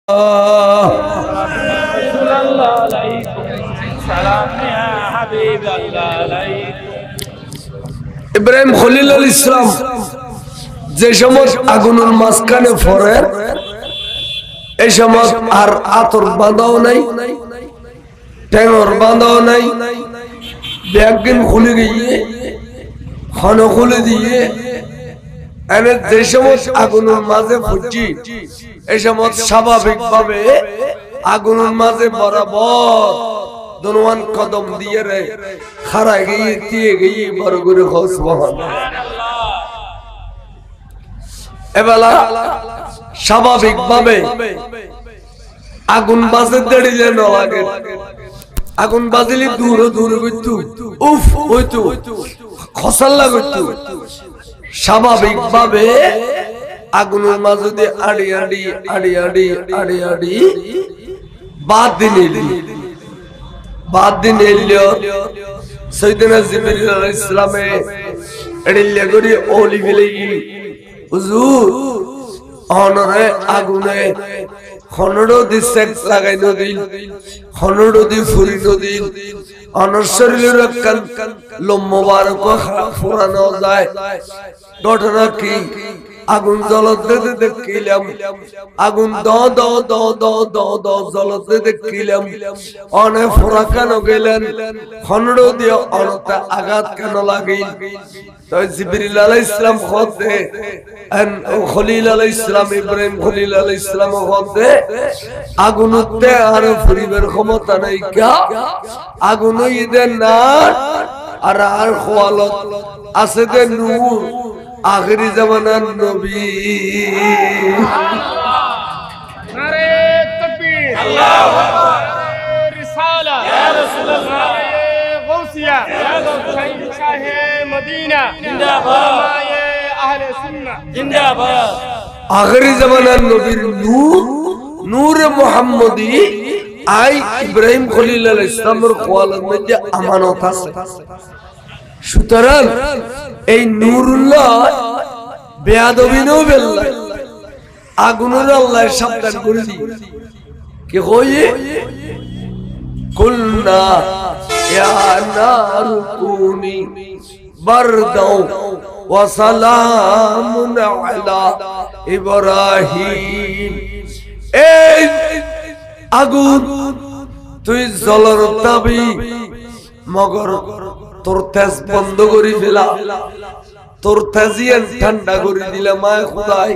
ইব্রাহিম খলিলুল ইসলাম যে সময় আগুনের মাঝখানে পড়ে এই সময় আর আতর বাঁধাও নাই, ট্যাঙর বাঁধাও নাই, ব্যাগিন খুলে গিয়ে ক্ষণ খুলে দিয়ে এনে যে সময় আগুনের মাঝে ফুটছি এই সময় স্বাভাবিক ভাবে আগুনের মাঝে বরাবর দোনোয়ান কদম দিয়ে রে খাড়া গিয়ে দিয়ে গিয়ে বড় করে এবেলা স্বাভাবিক ভাবে আগুন বাজে দাঁড়িয়ে না লাগে, আগুন বাজিলে দূরে দূরে করতো উফ হইতো খসাল্লা করতো। স্বাভাবিক ভাবে আগুনের মাঝে দিয়ে আড়ি আড়ি আড়ি আড়ি আড়ি আড়ি বাদ দিন সৈয়দনা জিবরিল আলাইহিস সালামে এড়িলে করি ওলি ফেলেই হুজুর অনরে আগুনে খনড়ো দি সেট লাগাই নদিন, খনড়ো দি ফুরি নদিন, অনর শরীরের কান লোম মোবারক ফুরানো যায়। ঘটনা কি? আগুন জ্বলতে দেখিলাম, আগুন দ দ দ দ দ দ জ্বলতে দেখিলাম, অনে ফোরা কেন গেলেন, খনড়ো দিয়ে অনতে আঘাত কেন লাগিল? জিবরিল আলাইহিস সালাম খোদে খলিল আলাইহিস সালাম ইব্রাহিম খলিল আলাইহিস সালাম খোদে আগুনতে আর ফুরিবার ক্ষমতা নাই কা, আগুন ইদের না আর আর খোয়ালত আছে দে নূর আখিরি জামানার নবী। নারে তাকবীর, আল্লাহু আকবার, রিসালা ইয়া রাসূলুল্লাহ, গৌসিয়া ইয়া গৌসিয়া, শাহে মদিনা জিন্দাবাদ, মায়ে আহলে সুন্নাহ জিন্দাবাদ। আখিরি জামানার নবীর নূর, নূরে মুহাম্মদী আই ইব্রাহিম খলিল আলাইহিস সালামের খোয়ালত মধ্যে আমানত আছে। সুতরাং এই নূরুল্লাহ বেয়াদবি নো বেল্লাহ আগুনের আল্লাহ সাবধান করে দি কি কইয়ে কুলনা ইয়া নারু কুনি বারদাও ওয়া সালামুন আলা ইব্রাহিম। এই আগুন তুই জ্বলার দাবি মগর তোর তেজ বন্ধ করি ফেলা, তোর তেজিয়ান ঠান্ডা করে দিলে মায় খুদাই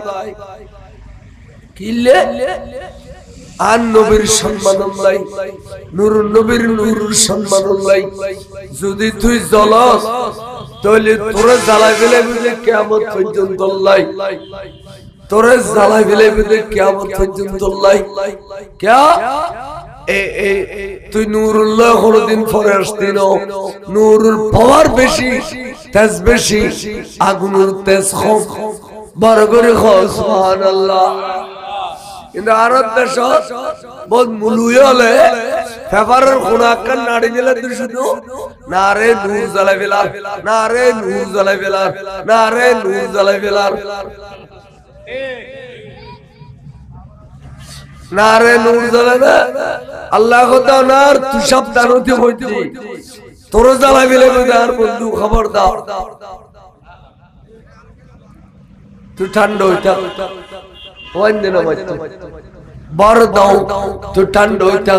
কিলে আর নবীর সম্মান লাই, নূর নবীর নূরের সম্মান লাই। যদি তুই জ্বলস তাহলে তোরে জ্বালাই ফেলে বুঝে কিয়ামত পর্যন্ত লাই, তোরে জ্বালাই ফেলে বুঝে কিয়ামত পর্যন্ত লাই। ক্যা তুই নূরুল্লাহ কোনদিন পরে আসতি না, নূরুল পাওয়ার বেশি, তেজ বেশি, আগুনের তেজ কম। বড় করে সুবহানাল্লাহ। কিন্তু আরব দেশ বহুত মুলুই হলে পেপারের কোনাকার নাড়ি দিলে তুই শুধু না রে নূর জ্বালাই ফেলার, না রে নূর জ্বালাই ফেলার, না রে নূর জ্বালাই ফেলার, না রে নূর জ্বালাই না। আল্লাহ কোথাও না তুই সাবধান হতে হইতি, তোর জ্বালাই ফেলে আর বন্ধু খবর দাও, তুই ঠান্ডা হইতা বর দাও, তুই ঠান্ডা হইতা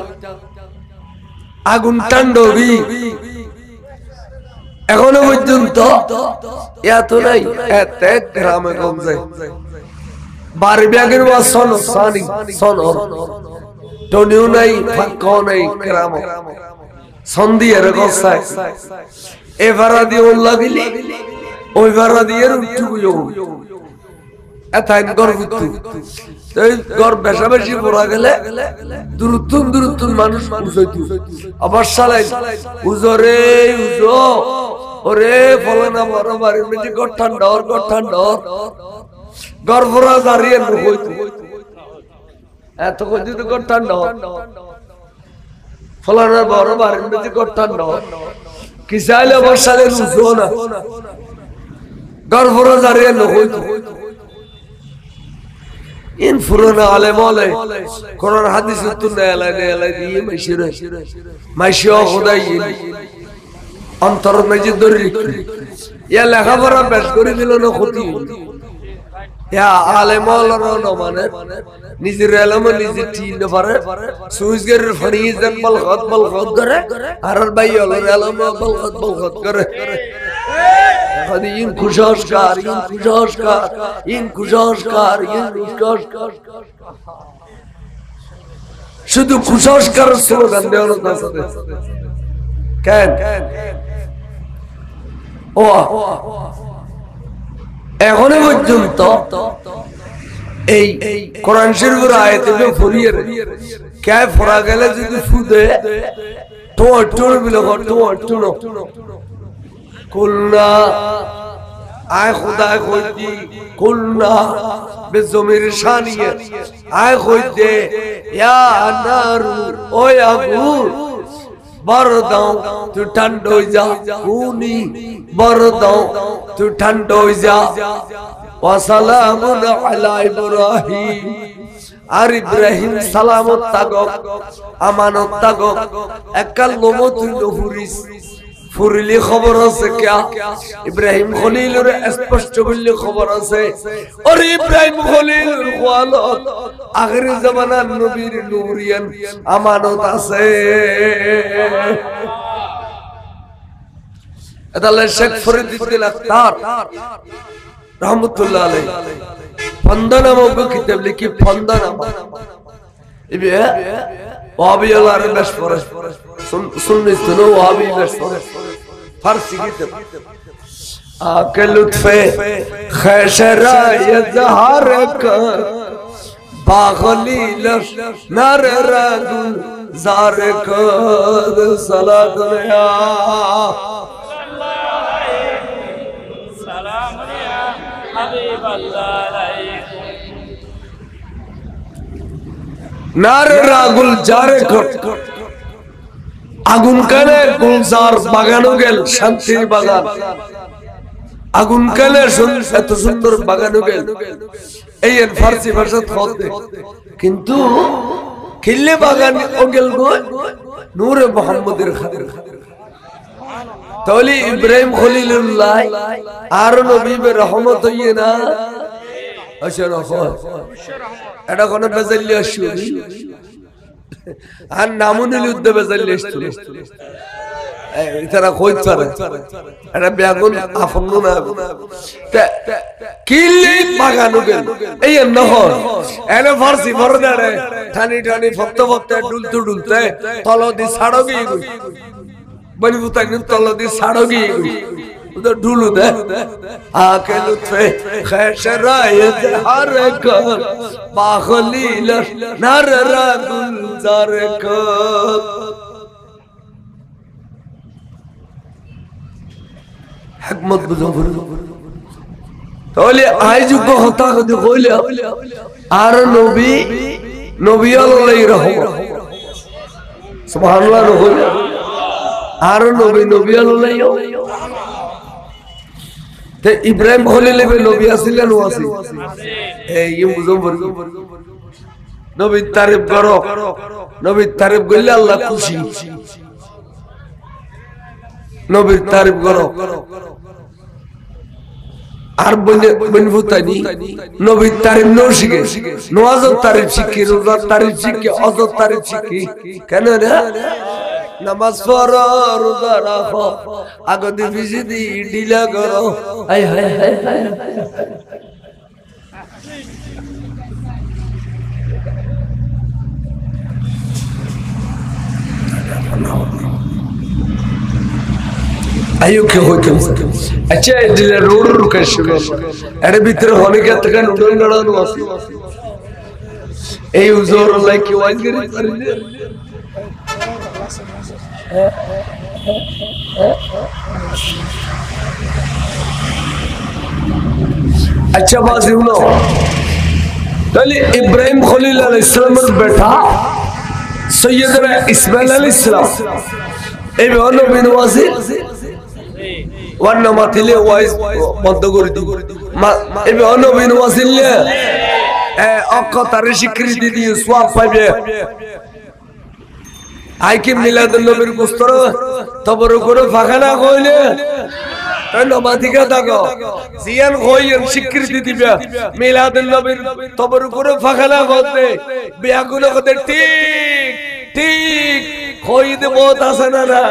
আগুন ঠান্ডা হবি। এখনো পর্যন্ত এত নাই, এত গ্রামে গঞ্জে বাড়ি ব্যাগের বা সন সানি সন টনিও নাই, ফাঁকাও নাই, গ্রাম সন্ধি এর গসায় এ ভাড়া দিয়ে ওর লাগিলি ওই ভাড়া দিয়ে উঠু এথাইন গর্ব ঘর বেশা বেশি পড়া গেলে দূরত্ব দূরত্ব মানুষ বুঝাইতো আবার সালাই উজরে উজো ওরে ফলানা বড় বাড়ির মেঝে ঘর ঠান্ডা ঘর ঠান্ডা গর্ভরা দাঁড়িয়ে হইতো এত কইতো ঘর ঠান্ডা ফলানা বড় বাড়ির মেঝে ঘর ঠান্ডা কি চাইলে বর্ষালে উজো না গর্ভরা দাঁড়িয়ে হইতো ইন ফুরানা আলেম বলে কোরআন হাদিস তো নেলা দিয়ে মাইশিও খোদাই অন্তর মেজে ধরে ইয়া লেখাপড়া বেশ করে দিল না ক্ষতি ইয়া আলেম বলানো মানে নিজের এলম নিজে ঠিক পারে সুইজগের ফরিজেন বলখত করে আর ভাই হলো এলম বলখত করে ইন কুশাসকার শুধু কুশাসকার স্লোগান দেওয়ার কথা কেন ও এখনো পর্যন্ত এই কোরআন শরীফের আয়াতে ফরিয়ে কে ফরা গেলে যদি ফুদে টোর বিলো টোর কুলনা আয় খুদা কইতি কুলনা বেজমির শানিয়ে আয় কইতে ইয়া নারু ও আগুন बर दाओ तू ठंड हो जा ऊनी बर दाओ तू ठंड हो जा वसलामुन अला इब्राहिम আর ইব্রাহিম সালামত তাগক আমানত তাগক একাল নমত নফুরিস ফুরিলি খবর আছে কিয়া ইব্রাহিম খলিলের স্পষ্ট বললে খবর আছে আর ইব্রাহিম খলিলের ওয়ালত আখির জামানার নবীর নূরিয়ান আমানত আছে আদালে শেখ ফরিদুদ্দিন আখতার রহমাতুল্লাহ আলাইহি ফন্দনামা কিতাব লিখি ফন্দনামা ইবে ওয়াহাবিয়ার বেশ পড়ে সুন্নিত নো ওয়াহাবি বেশ পড়ে ফারসি কিতাব আকে লুৎফে খশরা ইজহার কর বাগলিল নর রাগু জার কর সালাত ইয়া সালাম ইয়া হাবিব আল্লাহ নার রাগুল জারে কর আগুন কালে গুলজার বাগানো গেল শান্তির বাগান আগুন কালে এত সুন্দর বাগানো গেল এই ফারসি ভাষা খোদে কিন্তু খিল্লে বাগান ও গেল গো নূরে মুহাম্মদের খাতির তাহলে ইব্রাহিম খলিলুল্লাহ আর নবী রহমত হইয়ে না এটা কোন বেজাল্লি আসুনি আর নামুনিল উদ্দে বেজাল্লি আসছিল এটারা কইত পারে এটা বেগুন আপন্ন না কিল্লি বাগানো গেল এই নহর এনে ফারসি বড়দারে ঠানি ঠানি ফক্ত ফক্ত ডুলতে তলদি ছাড়গি বনি বুতাই তলদি ছাড়গি उधर ढूलू दे आके लुत्फे खशरायत हर कर बाखलील नर रागुल जार कर हिकमत बुझो तोले आज को होता को देखोले आर नबी अल्लाह रहम सुभान अल्लाह रहम आर नबी अल्लाह ইব্রাহিম খলিল নবী আছিলেন ওয়াসি এই মুজম্বর নবীর তারিফ করো নবীর তারিফ করলে আল্লাহ খুশি নবীর তারিফ করো আর বনভূতানি নবীর তারিফ নো শিখে নওয়াজের তারিফ শিখে রোজার তারিফ শিখে অজর তারিফ শিখে কেন রে নামাজ পড়ো রোজা রাখো আগদি বিজিদি ডিলা করো হায় হায় হায় হায় আয়ো কে হইতম আচ্ছা ডিলা রোড রুকাইছিল এর ভিতরে হনিকা থেকে নুডল লড়ানো আছে এই উজোর লাইক ওয়াইজ করি পারিলে अच्छा बात सुनो पहले इब्राहिम खलील अलैहिस्सलाम बेटा सैयदना इस्माइल अलैहिस्सलाम এই বনো বিনওয়াজি ওয়ান্না মাতিলে ওয়াইজ বন্ধ করে দি এই বনো বিনওয়াজিলে অকতারে স্বীকৃতি দিয়ে সওয়াব পাবে আইকি মিলাদুন নবীর গোস্তর তবর করে ফাখানা কইলে তাই নমাধিকা থাকো জিয়ান কইয়েন স্বীকৃতি দিবে মিলাদুন নবীর তবর করে ফাখানা করতে বিয়াগুলো করতে ঠিক ঠিক কই দে বহুত আছে না না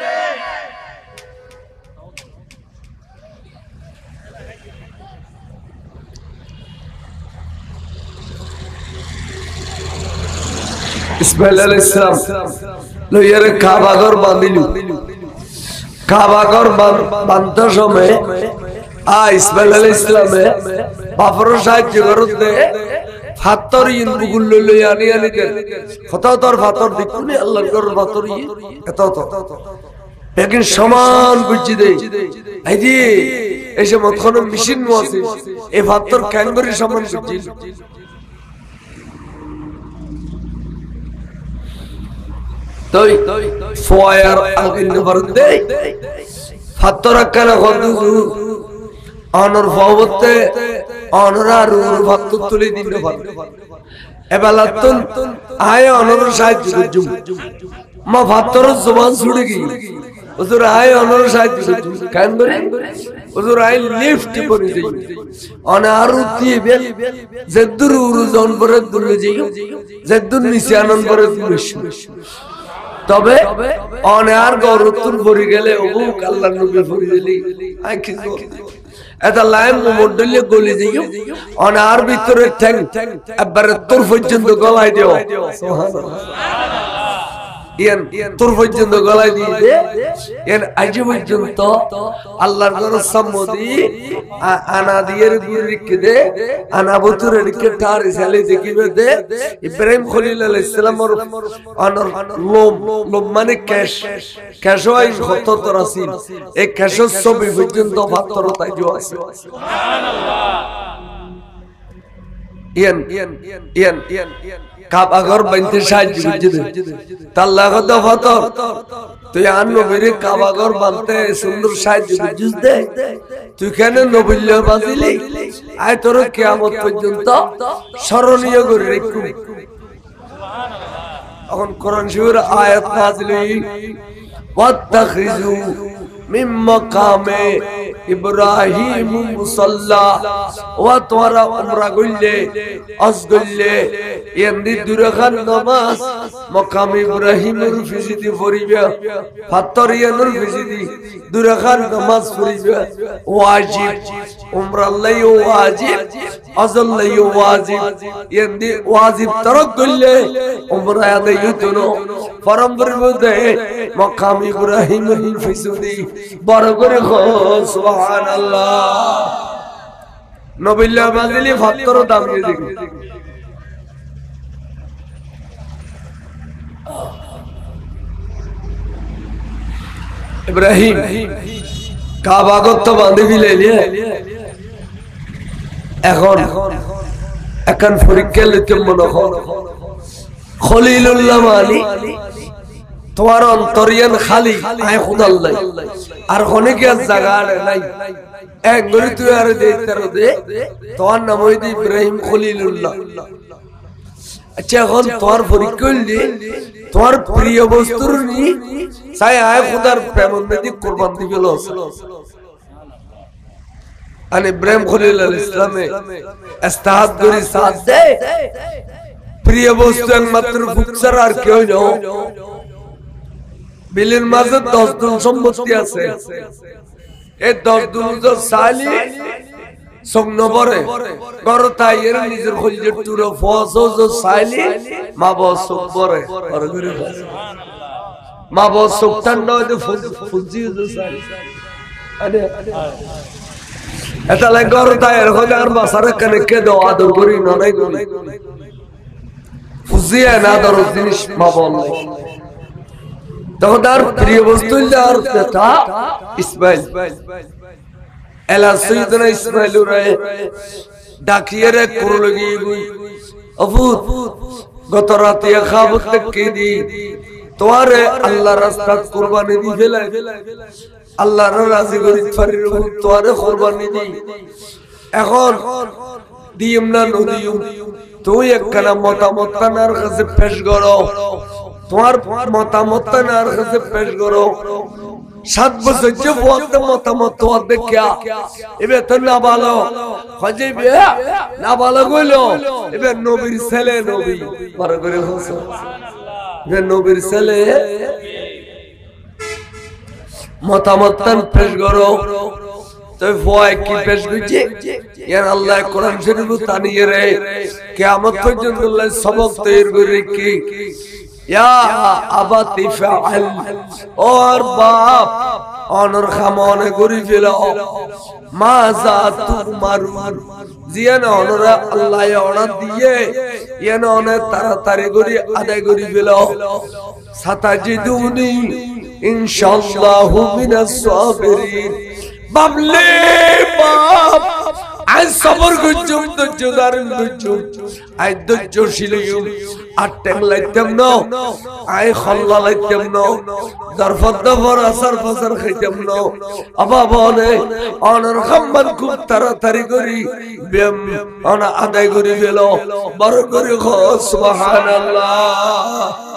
ইসমাইল আলাইহিস সালাম লইয়ারে কাবা ঘর বাঁধিলু কাবা ঘর বাঁধতে সময় ইসমাইল আলাইহিস সালামে বাপর সাহায্য করতে ফাতর ইনবুগুল লই আনি আনি দেন কত তোর ফাতর দিকুনি আল্লাহর ঘর ফাতর এত তো একদিন সমান বুঝি দেই এই যে এসে মতখানে মেশিন আছে এই ফাতর কেন করে সমান বুঝি তোই ফয়ার আলকিন বরদে ফাতরা কানা গদু অনর ফাওতে অনরারু ফাতু তুলি দিন বর এবালাতুন আয় অনর সাহায্য জুম মা ফাতর জবান ছুড়ে গই হুজুর আয় অনর সাহায্য জুম কান করে হুজুর আয় লিফট পরি দেই অনারু দিবে জেদুর উরুজন বরে দুলে যাই জেদুর নিশানন বরে দুলিশ তবে অনার গরতুন ভরি গেলে ওবু আল্লাহর নবী ভরি দিলি আই কি এটা লাইন মডলে গলি যাইও অনার ভিতরে ঠ্যাং একবারে তোর পর্যন্ত গলাই দিও সুবহানাল্লাহ ইয়ান তোর পর্যন্ত গলাই দিয়ে ইয়ান আজ পর্যন্ত আল্লাহর ঘর সম্মতি আনা দিয়ের গুরিকে দে আনা বতুরে কে টার সালে দেখিবে দে ইব্রাহিম খলিল আলাইহিস সালামের অনর লোম মানে ক্যাশ হয় কত তরাসিল এই ক্যাশ ছবি পর্যন্ত পাথর তাই जो আছে সুবহানাল্লাহ ইয়ান কাবা ঘর বাইতে সাহায্য করতে আল্লাহ কত ফাতর তুই আর নবীর কাবা ঘর বানতে সুন্দর সাহায্য করতে তুই কেন নবীল্য বাজিলি আয় তোর কিয়ামত পর্যন্ত স্মরণীয় করে রাখু সুবহানাল্লাহ এখন কোরআন শরীফের আয়াত নাযিল হই ওয়াত্তাখিযু মিন মাকামে ইব্রাহিম মুসাল্লা ওয়া তোরা উমরা গইলে আজ গইলে এন্দি দুরাখান নামাজ মাকাম ইব্রাহিমের ফিজিদি পড়িবা ফাতরিয়ানুর ফিজিদি দুরাখান নামাজ পড়িবা ওয়াজিব উমরা লাই ওয়াজিব আজল লাই ওয়াজিব এন্দি ওয়াজিব তরক গইলে উমরা আদায় হইতো পরম্পরার মধ্যে মাকাম ইব্রাহিমের ফিজিদি বড় করে সুবহানাল্লাহ নবিল্লাহ বাজিলি ফাতর দাম দিয়ে দিবি ইব্রাহিম কাবা গত বাঁধে দিলে এখন পরীক্ষা লিখে মনে হয় খলিলুল্লাহ মালি তোমার অন্তরিয়ান খালি আয় খুদাল্লাহ আর অনেকে জায়গা নাই এক গরি তুই আর দে তোমার নাম হইছে ইব্রাহিম খলিলুল্লাহ আচ্ছা এখন তোমার পরীক্ষা হইলে তোমার প্রিয় বস্তুর নি চাই আয় খুদার প্রেম নদী কুরবান দিবে লস আর ইব্রাহিম খলিল আলাইহিস সালামে ইস্তাহাদ করি সাথ দে প্রিয় বস্তু একমাত্র ফুকসার আর কেউ না বিলের মাঝে 10 দিন সম্পত্তি আছে এই 10 দিন তো সালি সংনবরে গরতাইয়ের নিজের খলিজের তুরো ফসো যে সালি মা বসবরে আর গরি সুবহানাল্লাহ মা বসবতান নয় তো ফুজি যে সালি আরে এটা লাগে গরতাইয়ের খোদার বাসারে কানেকে দাও আদর করি নয় করি ফুজিয়া না দর জিনিস মা বলে তখন প্রিয় বস্তু আর পিতা ইসমাইল এলা সাইয়েদনা ইসমাইল রে ডাকিয়ে করলগি গই আবুত গত রাতে খাবত কে দি তোরে আল্লাহ রাস্তা কুরবানি দি ফেলাই আল্লাহর রাজি করি ফারির তোরে কুরবানি দি এখন দিম না নদিম তুই একখানা মতামত তানার কাছে পেশ করো তোমার মতামত তানার কাছে পেশ করো 7 বছর যে বলতে মতামত তো দেখা এবে তো না ভালো হজে বিয়া না ভালো কইলো এবে নবীর ছেলে নবী বড় করে হসো এবে নবীর ছেলে মতামত তান পেশ করো তো ভয় কি পেশ করছে ইয়ার আল্লাহ কোরআন শরীফ তানিয়ে রে কিয়ামত পর্যন্ত আল্লাহ সবক তৈরি করে কি ইয়া আবাতি ফাআল और बाप অনর খামনে করি ফেলো মাজা তুমারু জিয়ান অনরা আল্লাহ অর্ডার দিয়ে ইয়ান অনে তাড়াতাড়ি করে আদায় করি ফেলো সাতাজিদুনি ইনশাআল্লাহু মিনাস সাবিরিন বাবলে বাপ আই সবর গুজুম তো জুদারন গুজুম আই দজ্জশিলিয়ুম আটটেম লাইতাম ন আই খল্লা লাইতাম ন দরফদ ফর আসর ফসর খাইতাম ন আবা বলে অনর খাম্মান খুব তাড়াতাড়ি করি বেম অনা আদায় করি ফেলো বড় করে সুবহানাল্লাহ